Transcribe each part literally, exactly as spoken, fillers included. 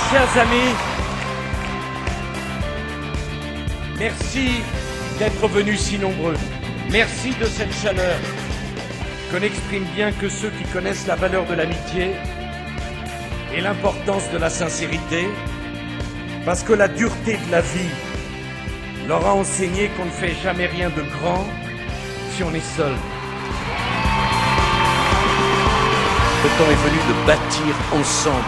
Chers amis, merci d'être venus si nombreux. Merci de cette chaleur que n'expriment bien que ceux qui connaissent la valeur de l'amitié et l'importance de la sincérité, parce que la dureté de la vie leur a enseigné qu'on ne fait jamais rien de grand si on est seul. Le temps est venu de bâtir ensemble.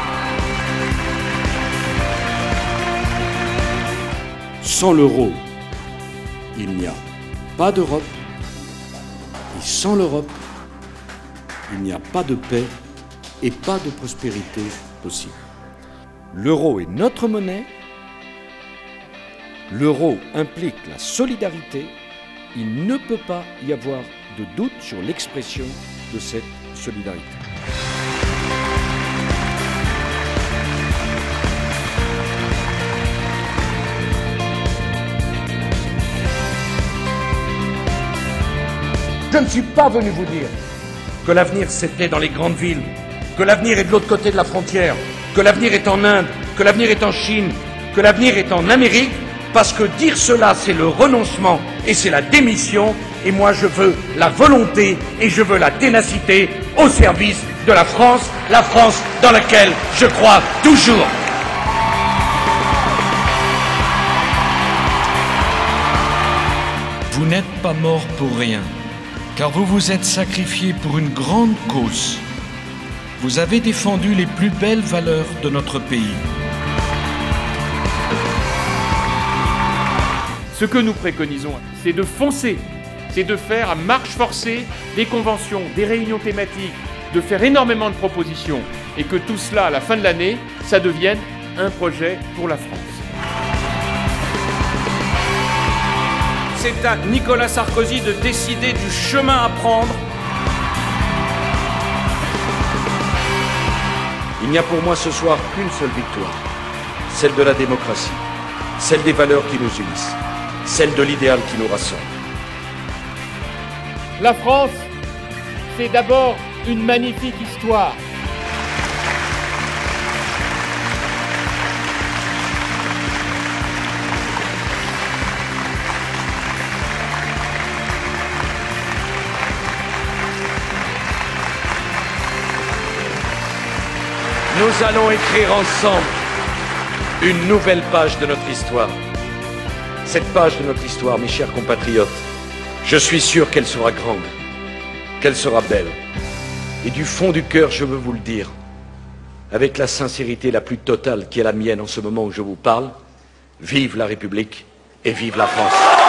Sans l'euro, il n'y a pas d'Europe, et sans l'Europe, il n'y a pas de paix et pas de prospérité possible. L'euro est notre monnaie, l'euro implique la solidarité, il ne peut pas y avoir de doute sur l'expression de cette solidarité. Je ne suis pas venu vous dire que l'avenir c'était dans les grandes villes, que l'avenir est de l'autre côté de la frontière, que l'avenir est en Inde, que l'avenir est en Chine, que l'avenir est en Amérique, parce que dire cela c'est le renoncement et c'est la démission, et moi je veux la volonté et je veux la ténacité au service de la France, la France dans laquelle je crois toujours. Vous n'êtes pas mort pour rien. Car vous vous êtes sacrifié pour une grande cause. Vous avez défendu les plus belles valeurs de notre pays. Ce que nous préconisons, c'est de foncer, c'est de faire à marche forcée des conventions, des réunions thématiques, de faire énormément de propositions et que tout cela, à la fin de l'année, ça devienne un projet pour la France. C'est à Nicolas Sarkozy de décider du chemin à prendre. Il n'y a pour moi ce soir qu'une seule victoire, celle de la démocratie, celle des valeurs qui nous unissent, celle de l'idéal qui nous rassemble. La France, c'est d'abord une magnifique histoire. Nous allons écrire ensemble une nouvelle page de notre histoire. Cette page de notre histoire, mes chers compatriotes, je suis sûr qu'elle sera grande, qu'elle sera belle. Et du fond du cœur, je veux vous le dire, avec la sincérité la plus totale qui est la mienne en ce moment où je vous parle, vive la République et vive la France.